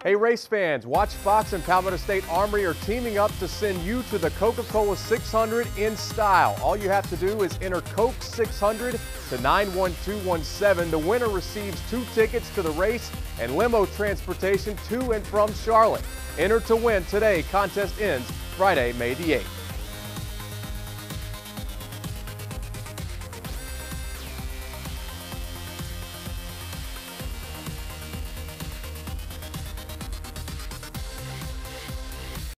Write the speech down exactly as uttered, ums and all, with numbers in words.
Hey race fans, Watch Fox and Palmetto State Armory are teaming up to send you to the Coca-Cola six hundred in style. All you have to do is enter Coke six hundred to nine one two one seven. The winner receives two tickets to the race and limo transportation to and from Charlotte. Enter to win today. Contest ends Friday, May the eighth.